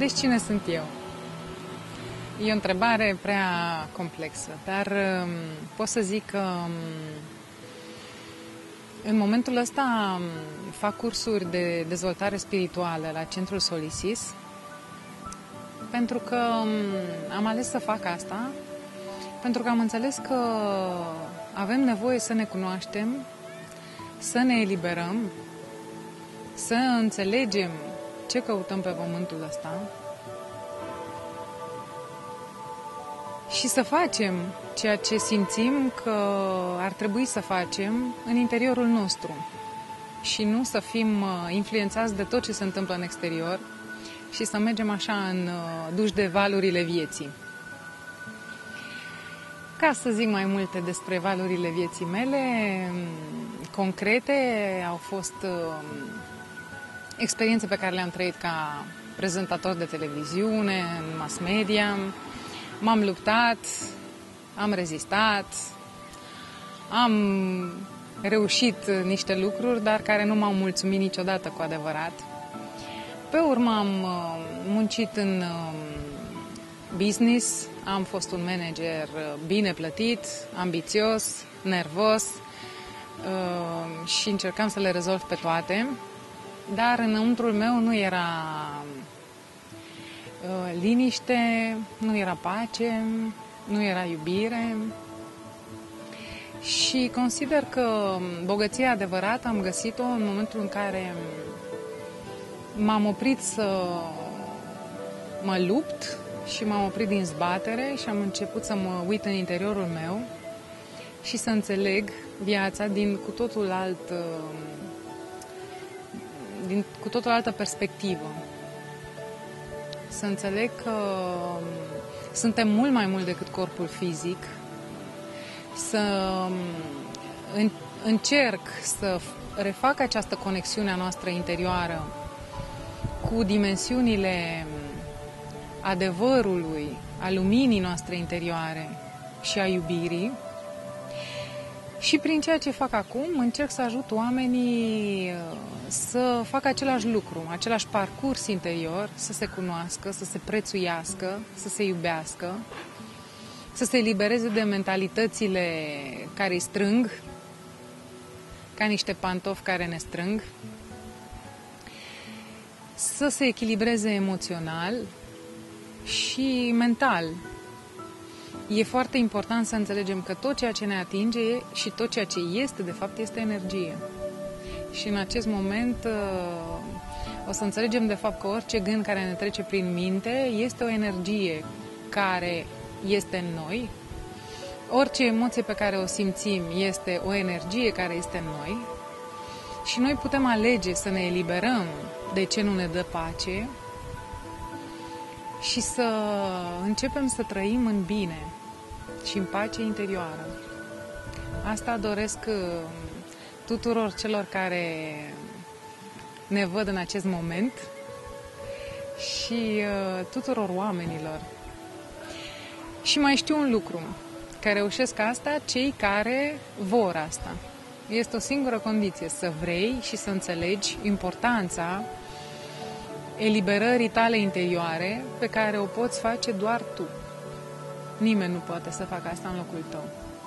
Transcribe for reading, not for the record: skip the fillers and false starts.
Deci cine sunt eu? E o întrebare prea complexă, dar pot să zic că în momentul ăsta fac cursuri de dezvoltare spirituală la Centrul Solisis, pentru că am ales să fac asta, pentru că am înțeles că avem nevoie să ne cunoaștem, să ne eliberăm, să înțelegem ce căutăm pe pământul ăsta și să facem ceea ce simțim că ar trebui să facem în interiorul nostru și nu să fim influențați de tot ce se întâmplă în exterior și să mergem așa duși de valurile vieții. Ca să zic mai multe despre valurile vieții mele, concrete, au fost experiențe pe care le-am trăit ca prezentator de televiziune, în mass media. M-am luptat, am rezistat, am reușit niște lucruri, dar care nu m-au mulțumit niciodată cu adevărat. Pe urmă am muncit în business, am fost un manager bine plătit, ambițios, nervos și încercam să le rezolv pe toate, dar înăuntrul meu nu era liniște, nu era pace, nu era iubire și consider că bogăția adevărată am găsit-o în momentul în care m-am oprit să mă lupt și m-am oprit din zbatere și am început să mă uit în interiorul meu și să înțeleg viața din cu totul altă perspectivă. Să înțeleg că suntem mult mai mult decât corpul fizic, să încerc să refac această conexiune a noastră interioară cu dimensiunile adevărului, a luminii noastre interioare și a iubirii. Și prin ceea ce fac acum, încerc să ajut oamenii să facă același lucru, același parcurs interior, să se cunoască, să se prețuiască, să se iubească, să se elibereze de mentalitățile care îi strâng, ca niște pantofi care ne strâng, să se echilibreze emoțional și mental. E foarte important să înțelegem că tot ceea ce ne atinge și tot ceea ce este, de fapt, este energie. Și în acest moment o să înțelegem, de fapt, că orice gând care ne trece prin minte este o energie care este în noi. Orice emoție pe care o simțim este o energie care este în noi. Și noi putem alege să ne eliberăm de ce nu ne dă pace și să începem să trăim în bine și în pace interioară. Asta doresc tuturor celor care ne văd în acest moment și tuturor oamenilor. Și mai știu un lucru, că reușesc asta cei care vor asta. Este o singură condiție, să vrei și să înțelegi importanța eliberării tale interioare pe care o poți face doar tu. Nimeni nu poate să facă asta în locul tău.